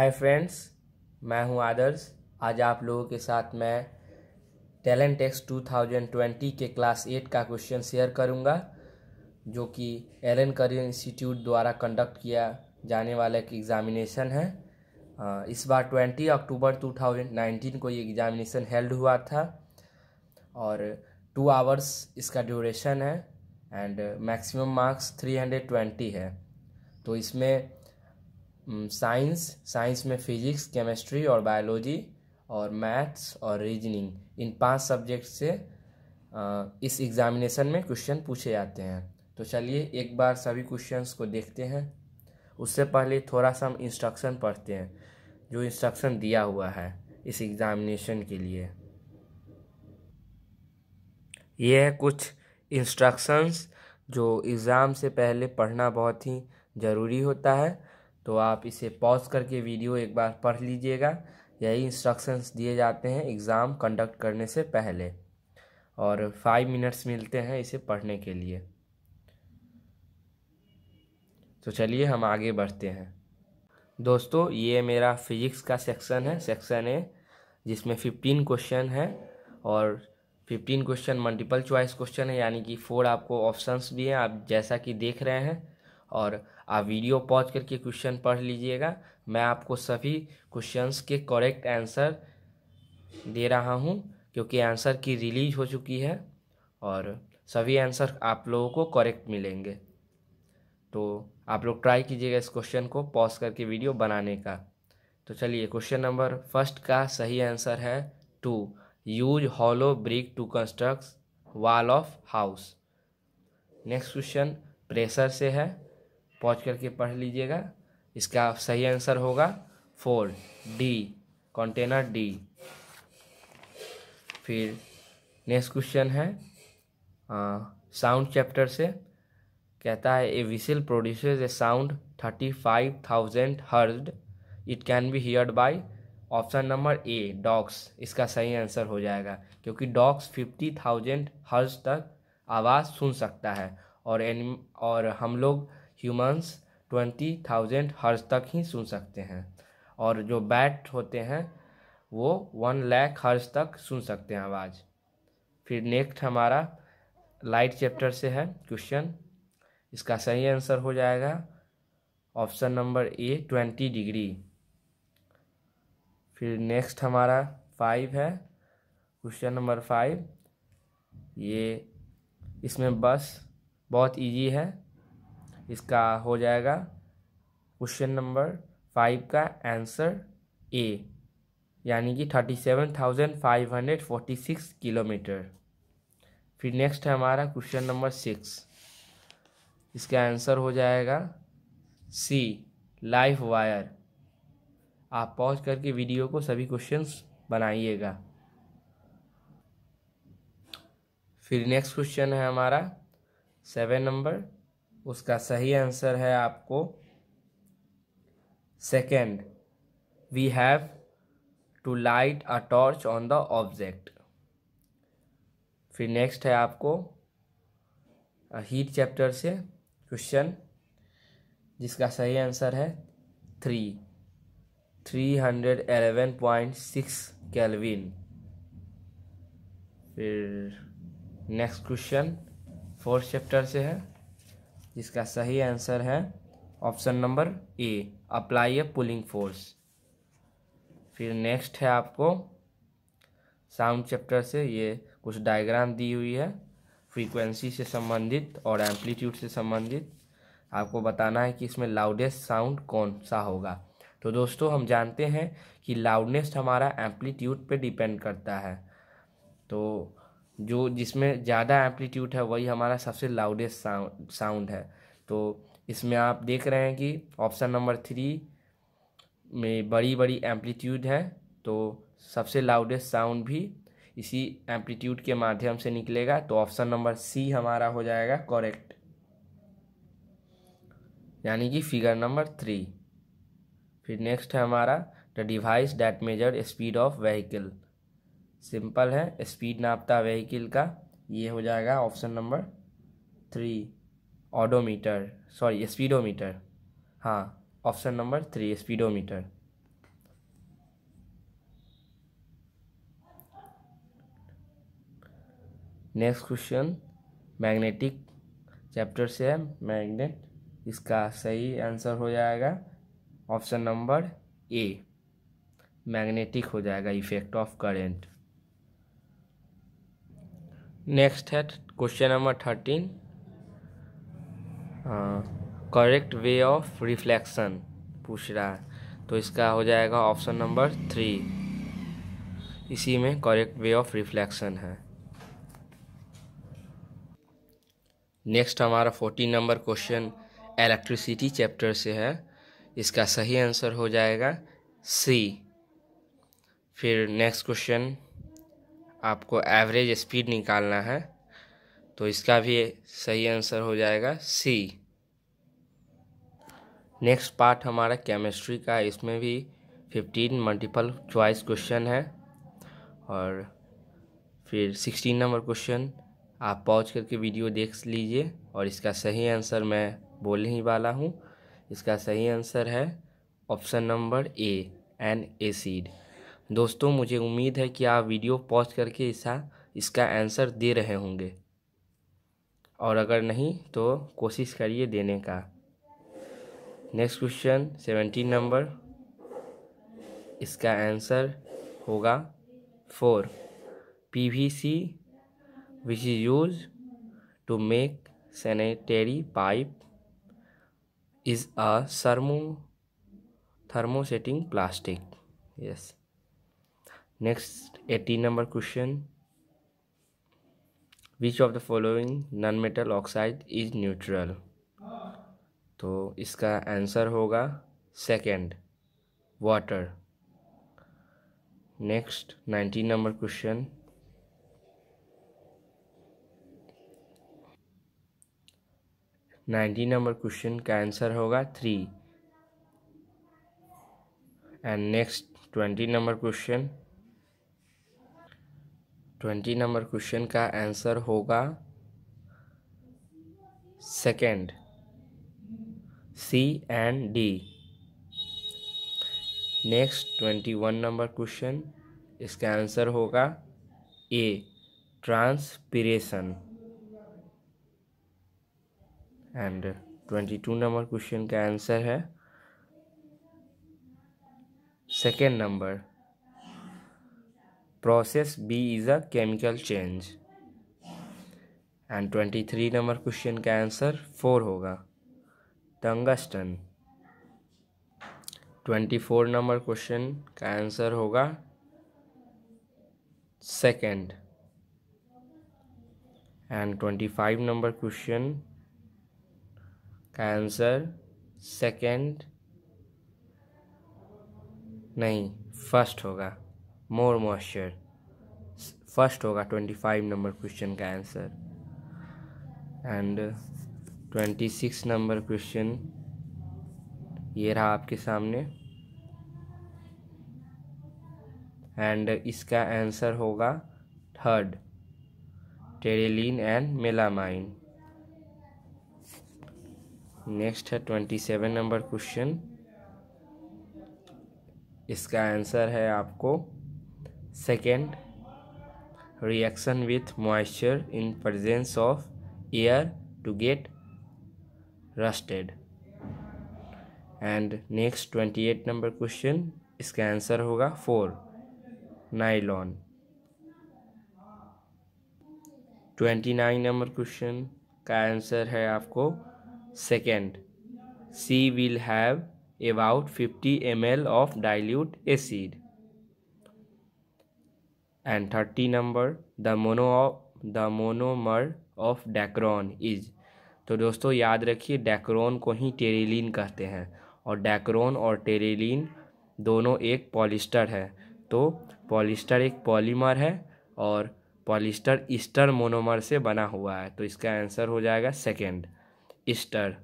Hi friends, मैं हूं आदर्श। आज आप लोगों के साथ मैं टैलेंट टेस्ट 2020 के क्लास 8 का क्वेश्चन शेयर करूंगा, जो कि एलन करियर इंस्टीट्यूट द्वारा कंडक्ट किया जाने वाला एक एग्ज़ामिनेशन है। इस बार 20 अक्टूबर 2019 को ये एग्ज़ामिनेशन हेल्ड हुआ था और 2 आवर्स इसका ड्यूरेशन है एंड मैक्सिमम मार्क्स 320 है। तो इसमें साइंस में फिजिक्स, केमिस्ट्री और बायोलॉजी और मैथ्स और रीजनिंग, इन 5 सब्जेक्ट से इस एग्ज़ामिनेशन में क्वेश्चन पूछे जाते हैं। तो चलिए एक बार सभी क्वेश्चंस को देखते हैं। उससे पहले थोड़ा सा हम इंस्ट्रक्शन पढ़ते हैं, जो इंस्ट्रक्शन दिया हुआ है इस एग्ज़ामिनेशन के लिए। ये है कुछ इंस्ट्रक्शंस जो एग्ज़ाम से पहले पढ़ना बहुत ही ज़रूरी होता है, तो आप इसे पॉज करके वीडियो एक बार पढ़ लीजिएगा। यही इंस्ट्रक्शंस दिए जाते हैं एग्ज़ाम कंडक्ट करने से पहले, और 5 मिनट्स मिलते हैं इसे पढ़ने के लिए। तो चलिए हम आगे बढ़ते हैं। दोस्तों, ये मेरा फिजिक्स का सेक्शन है, सेक्शन ए, जिसमें 15 क्वेश्चन है और 15 क्वेश्चन मल्टीपल चॉइस क्वेश्चन है, यानी कि 4 आपको ऑप्शंस भी हैं, आप जैसा कि देख रहे हैं। और आप वीडियो पॉज करके क्वेश्चन पढ़ लीजिएगा। मैं आपको सभी क्वेश्चंस के करेक्ट आंसर दे रहा हूं, क्योंकि आंसर की रिलीज हो चुकी है और सभी आंसर आप लोगों को करेक्ट मिलेंगे। तो आप लोग ट्राई कीजिएगा इस क्वेश्चन को पॉज करके वीडियो बनाने का। तो चलिए, क्वेश्चन नंबर फर्स्ट का सही आंसर है 2, use hollow brick to construct wall of house. Next question pressure से है, पॉज करके पढ़ लीजिएगा। इसका सही आंसर होगा 4, डी, कंटेनर डी। फिर नेक्स्ट क्वेश्चन है साउंड चैप्टर से, कहता है a whistle produces a sound 35,000 hertz, it can be heard by option number A, dogs. इसका सही आंसर हो जाएगा, क्योंकि डॉग्स 50,000 हर्ट्ज तक आवाज़ सुन सकता है और हम लोग ह्यूमंस 20,000 हर्ट्ज तक ही सुन सकते हैं, और जो बैट होते हैं वो 1 लाख हर्ट्ज तक सुन सकते हैं आवाज़। फिर नेक्स्ट हमारा लाइट चैप्टर से है क्वेश्चन। इसका सही आंसर हो जाएगा ऑप्शन नंबर ए, 20 डिग्री। फिर नेक्स्ट हमारा 5 है, क्वेश्चन नंबर 5। ये इसमें बस बहुत इजी है, इसका हो जाएगा क्वेश्चन नंबर 5 का आंसर ए, यानी कि 37,546 किलोमीटर। फिर नेक्स्ट है हमारा क्वेश्चन नंबर 6, इसका आंसर हो जाएगा सी, लाइफ वायर। आप पॉज करके वीडियो को सभी क्वेश्चंस बनाइएगा। फिर नेक्स्ट क्वेश्चन है हमारा 7 नंबर, उसका सही आंसर है आपको second, we have to light a torch on the object. फिर नेक्स्ट है आपको हीट चैप्टर से क्वेश्चन, जिसका सही आंसर है 311.6 केल्विन। फिर नेक्स्ट क्वेश्चन 4th चैप्टर से है, जिसका सही आंसर है option number A, apply a pulling force. फिर नेक्स्ट है आपको साउंड चैप्टर से, ये कुछ डायग्राम दी हुई है फ्रीक्वेंसी से संबंधित और एम्पलीट्यूड से संबंधित। आपको बताना है कि इसमें लाउडेस्ट साउंड कौन सा होगा। तो दोस्तों, हम जानते हैं कि लाउडनेस हमारा एम्पलीट्यूड पे डिपेंड करता है, तो जो जिसमें ज़्यादा एम्पलीट्यूड है वही हमारा सबसे लाउडेस्ट साउंड है। तो इसमें आप देख रहे हैं कि ऑप्शन नंबर 3 में बड़ी बड़ी एम्पलीट्यूड है, तो सबसे लाउडेस्ट साउंड भी इसी एम्पलीट्यूड के माध्यम से निकलेगा। तो ऑप्शन नंबर सी हमारा हो जाएगा करेक्ट, यानी कि फिगर नंबर 3। फिर नेक्स्ट है हमारा the device that measure speed of vehicle. Simple है, स्पीड नापता व्हीकल का, ये हो जाएगा option number 3, odometer, sorry speedometer. हाँ, option number 3 speedometer. Next question magnetic chapter से है, मैग्नेट। इसका सही आंसर हो जाएगा ऑप्शन नंबर ए, मैग्नेटिक हो जाएगा, इफेक्ट ऑफ करेंट। नेक्स्ट है question number 13, correct way of reflection पूछ रहा है, तो इसका हो जाएगा ऑप्शन नंबर 3, इसी में करेक्ट वे ऑफ रिफ्लेक्शन है। नेक्स्ट हमारा 14 नंबर क्वेश्चन इलेक्ट्रिसिटी चैप्टर से है, इसका सही आंसर हो जाएगा सी। फिर नेक्स्ट क्वेश्चन आपको एवरेज स्पीड निकालना है, तो इसका भी सही आंसर हो जाएगा सी। नेक्स्ट पार्ट हमारा केमिस्ट्री का, इसमें भी 15 मल्टीपल चॉइस क्वेश्चन है। और फिर 16 नंबर क्वेश्चन आप पॉज करके वीडियो देख लीजिए, और इसका सही आंसर मैं बोलने ही वाला हूँ। इसका सही आंसर है option number A, an acid. दोस्तों मुझे उम्मीद है कि आप वीडियो पॉज करके इसका आंसर दे रहे होंगे, और अगर नहीं तो कोशिश करिए देने का। नेक्स्ट क्वेश्चन 17 नंबर, इसका आंसर होगा 4, PVC which is used to make sanitary pipe is a thermosetting plastic. Yes. Next 18 number question, which of the following non-metal oxide is neutral? तो इसका आंसर होगा second, water. Next 19 number question, का answer होगा 3। And next 20 number question, का answer होगा second, C and D. Next 21 number question, इसका answer होगा A, transpiration. And 22 number question का आंसर है second number, process B is a chemical change. And 23 number question का answer 4 होगा, tungsten. 24 number question का answer होगा second. And 25 number question का answer second नहीं, फर्स्ट होगा, मोर मॉइस्चर, फर्स्ट होगा 25 नंबर क्वेश्चन का आंसर। एंड 26 नंबर क्वेश्चन ये रहा आपके सामने, एंड इसका आंसर होगा third, terylene and melamine. Next है 27 नंबर क्वेश्चन, इसका आंसर है आपको second, reaction with moisture in presence of air to get rusted. And next 28 number question, इसका आंसर होगा 4, नाइलॉन। 29 नंबर क्वेश्चन का आंसर है आपको second, C will have about 50 ml of dilute acid. And 30 number, the monomer of dacron is। तो दोस्तों याद रखिए डैक्रोन को ही टेरेलिन कहते हैं, और डैक्रोन और टेरेलिन दोनों एक पॉलिस्टर है। तो पॉलिस्टर एक पॉलीमर है, और पॉलिस्टर ईस्टर मोनोमर से बना हुआ है, तो इसका आंसर हो जाएगा सेकेंड, ईस्टर।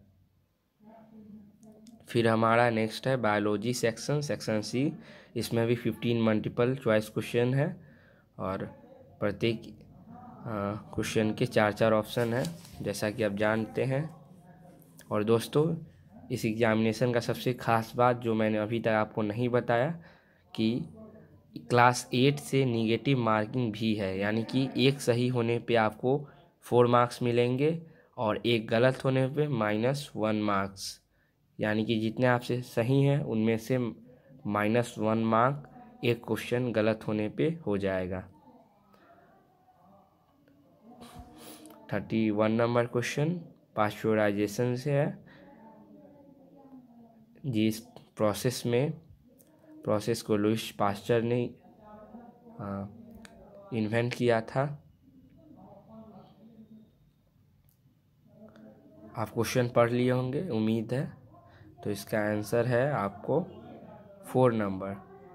फिर हमारा नेक्स्ट है बायोलॉजी सेक्शन सी। इसमें भी 15 मल्टीपल चॉइस क्वेश्चन है, और प्रत्येक क्वेश्चन के 4 ऑप्शन है, जैसा कि आप जानते हैं। और दोस्तों इस एग्जामिनेशन का सबसे ख़ास बात जो मैंने अभी तक आपको नहीं बताया, कि क्लास 8 से निगेटिव मार्किंग भी है, यानी कि एक सही होने पे आपको 4 मार्क्स मिलेंगे और एक गलत होने पे -1 मार्क्स, यानी कि जितने आपसे सही हैं उनमें से -1 मार्क एक क्वेश्चन गलत होने पे हो जाएगा। 31 नंबर क्वेश्चन पास्चुराइजेशन से है। जिस प्रोसेस को लुईस पास्चर ने इन्वेंट किया था। आप क्वेश्चन पढ़ लिए होंगे उम्मीद है। तो इसका आंसर है आपको 4 नंबर।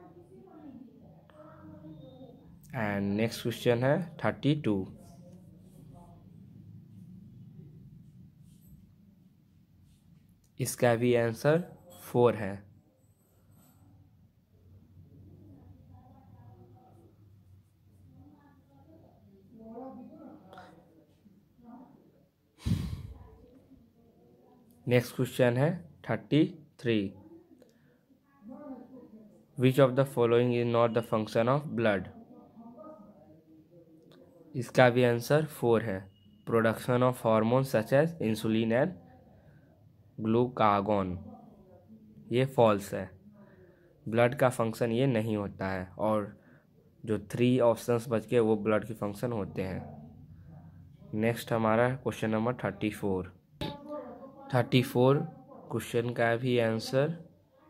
एंड नेक्स्ट क्वेश्चन है 32। इसका भी आंसर 4 है। नेक्स्ट क्वेश्चन है 33। Which of the following is not the function of blood. इसका भी आंसर 4 है। Production of hormone such as insulin and glucagon, ये फॉल्स है। ब्लड का फंक्शन ये नहीं होता है, और जो 3 ऑप्शंस बच गए वो ब्लड के फंक्शन होते हैं। नेक्स्ट हमारा क्वेश्चन नंबर 34। 34 क्वेश्चन का भी आंसर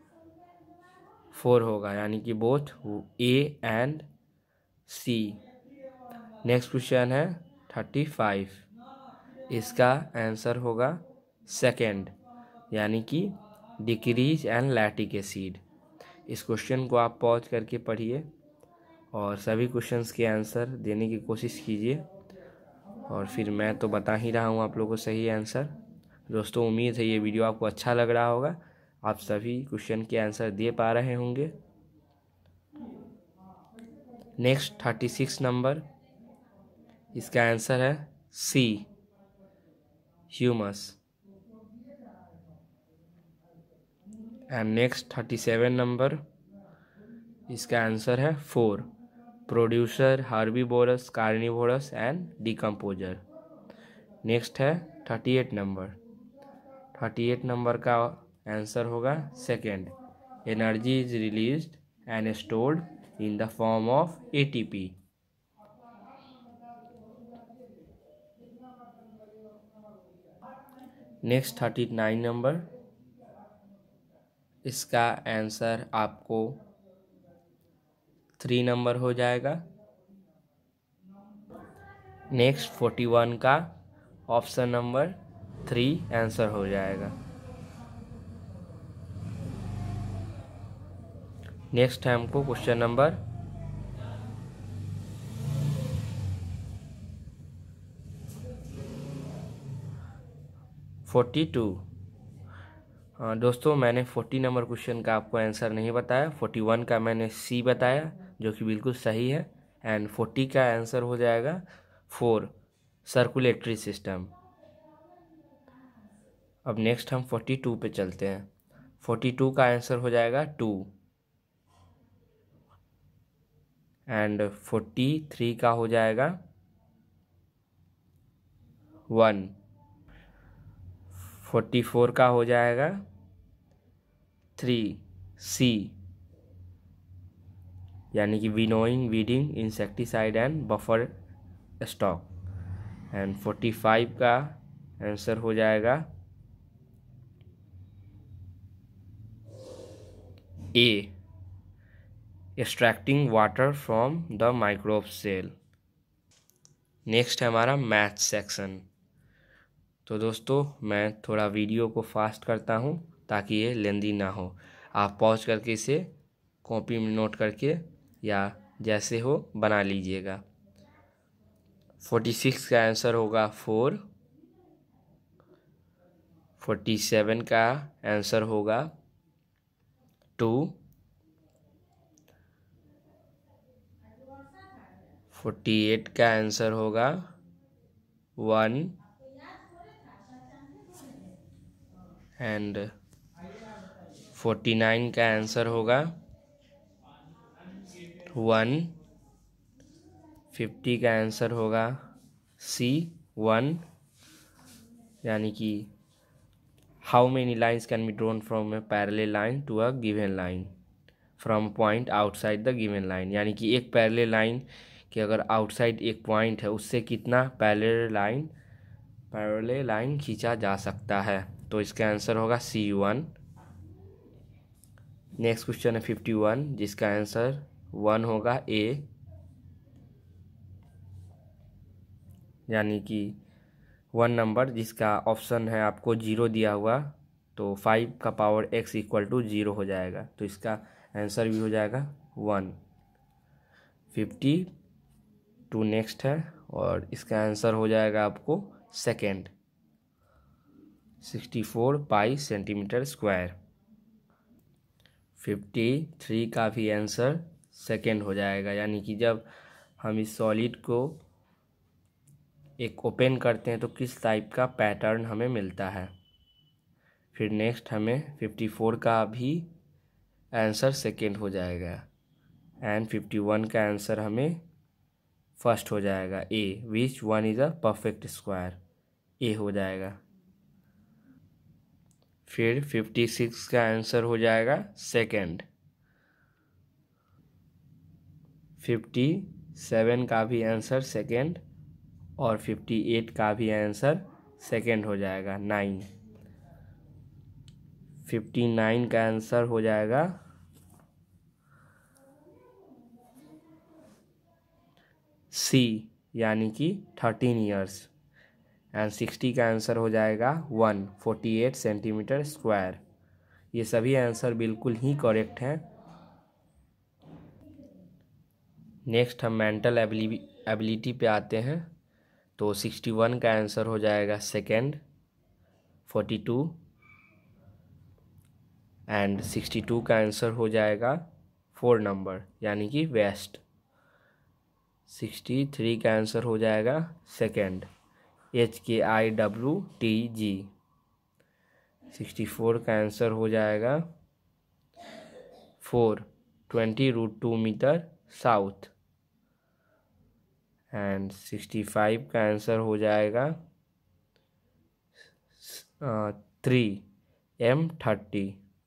4 होगा, यानी कि both A and C. Next question है 35। इसका आंसर होगा सेकंड, यानी कि डिक्रीज एंड लैक्टिक एसिड। इस क्वेश्चन को आप पॉज करके पढ़िए और सभी क्वेश्चंस के आंसर देने की कोशिश कीजिए, और फिर मैं तो बता ही रहा हूँ आप लोगों को सही आंसर। दोस्तों उम्मीद है ये वीडियो आपको अच्छा लग रहा होगा, आप सभी क्वेश्चन के आंसर दे पा रहे होंगे। नेक्स्ट 36 नंबर, इसका आंसर है C, humus. And next 37 number, इसका आंसर है 4, producer, herbivorous, carnivorous and decomposer. Next है 38 नंबर। 38 नंबर का आंसर होगा second, energy is released and stored in the form of ATP। Next 39 number, इसका answer आपको 3 number हो जाएगा। नेक्स्ट 41 का ऑप्शन नंबर 3 आंसर हो जाएगा। नेक्स्ट है हमको क्वेश्चन नंबर 42। दोस्तों मैंने 40 नंबर क्वेश्चन का आपको आंसर नहीं बताया। 41 का मैंने सी बताया, जो कि बिल्कुल सही है। एंड 40 का आंसर हो जाएगा 4, सर्कुलेटरी सिस्टम। अब नेक्स्ट हम 42 पे चलते हैं। 42 का आंसर हो जाएगा 2। एंड 43 का हो जाएगा 1। 44 का हो जाएगा 3, सी, यानी कि winnowing, weeding, insecticide and buffer stock. And 45 का आंसर हो जाएगा A, extracting water from the microbe cell. Next है हमारा मैथ सेक्शन। तो दोस्तों मैं थोड़ा वीडियो को फास्ट करता हूँ ताकि ये लेंदी ना हो। आप पॉज करके इसे कॉपी में नोट करके या जैसे हो बना लीजिएगा। 46 का आंसर होगा 4। 47 का आंसर होगा 2। 48 का आंसर होगा 1। एंड 49 का आंसर होगा 50 का आंसर होगा सी 1, यानी कि how many lines can be drawn from a parallel line to a given line from point outside the given line, यानी कि एक पैरेलल लाइन कि अगर आउटसाइड एक पॉइंट है उससे कितना पैरेलल लाइन खींचा जा सकता है। तो इसका आंसर होगा C1। नेक्स्ट क्वेश्चन है 51, जिसका आंसर 1 होगा A, यानी कि 1 नंबर जिसका ऑप्शन है आपको 0 दिया हुआ, तो 5 का पावर x इक्वल टू 0 हो जाएगा, तो इसका आंसर भी हो जाएगा 1। 52 नेक्स्ट है और इसका आंसर हो जाएगा आपको सेकेंड, 64 पाई सेंटीमीटर स्क्वायर। 53 का भी आंसर सेकेंड हो जाएगा, यानी कि जब हम इस सॉलिड को एक ओपन करते हैं तो किस टाइप का पैटर्न हमें मिलता है। फिर नेक्स्ट हमें 54 का भी आंसर सेकेंड हो जाएगा एंड 51 का आंसर हमें फर्स्ट हो जाएगा A, which one is a perfect square, A हो जाएगा। फिर 56 का आंसर हो जाएगा सेकेंड। 57 का भी आंसर सेकेंड और 58 का भी आंसर सेकेंड हो जाएगा 9। 59 का आंसर हो जाएगा सी, यानी कि 13 ईयर्स एंड 60 का आंसर हो जाएगा 148 सेंटीमीटर स्क्वायर। ये सभी आंसर बिल्कुल ही करेक्ट हैं। नेक्स्ट हम मेंटल एबिलिटी पे आते हैं, तो 61 का आंसर हो जाएगा सेकेंड, 42 एंड 62 का आंसर हो जाएगा 4 नंबर, यानी कि वेस्ट। 63 का आंसर हो जाएगा सेकेंड, HKIWTG। 64 का आंसर हो जाएगा 4, 20√2 मीटर साउथ एंड 65 का आंसर हो जाएगा 3, M30।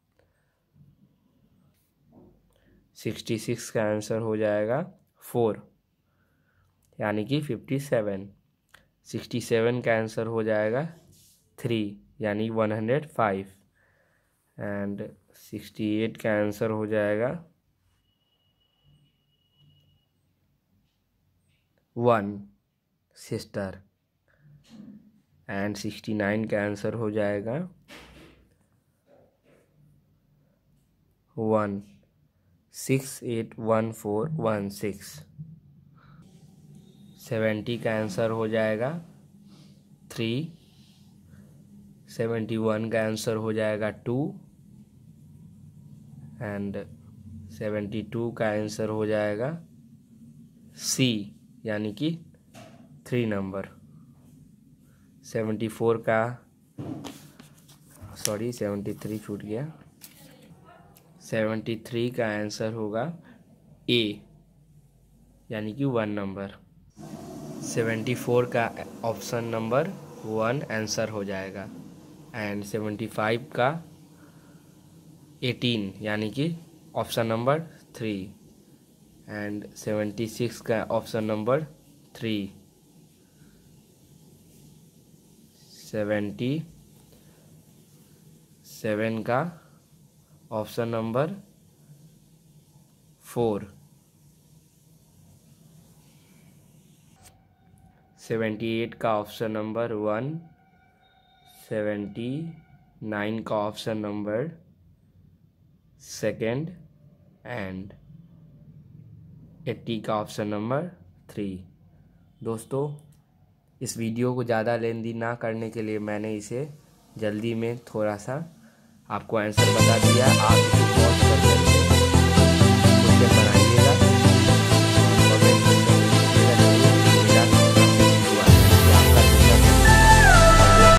66 का आंसर हो जाएगा 4, यानी कि 57। 67 का आंसर हो जाएगा 3, यानी 105 एंड 68 का आंसर हो जाएगा 1, सिस्टर एंड 69 का आंसर हो जाएगा 1, 681416। 70 का आंसर हो जाएगा 3, 71 का आंसर हो जाएगा 2 एंड 72 का आंसर हो जाएगा सी, यानी कि 3 नंबर। 73 छूट गया। 73 का आंसर होगा ए, यानी कि 1 नंबर। 74 का ऑप्शन नंबर 1 आंसर हो जाएगा एंड 75 का 18, यानी कि ऑप्शन नंबर 3 एंड 76 का ऑप्शन नंबर 3। 77 का ऑप्शन नंबर 4। 78 का ऑप्शन नंबर 1। 79 का ऑप्शन नंबर 2 एंड 80 का ऑप्शन नंबर 3। दोस्तों, इस वीडियो को ज़्यादा लेंदी ना करने के लिए मैंने इसे जल्दी में थोड़ा सा आपको आंसर बता दिया। आप इसे पॉज कर सकते हैं।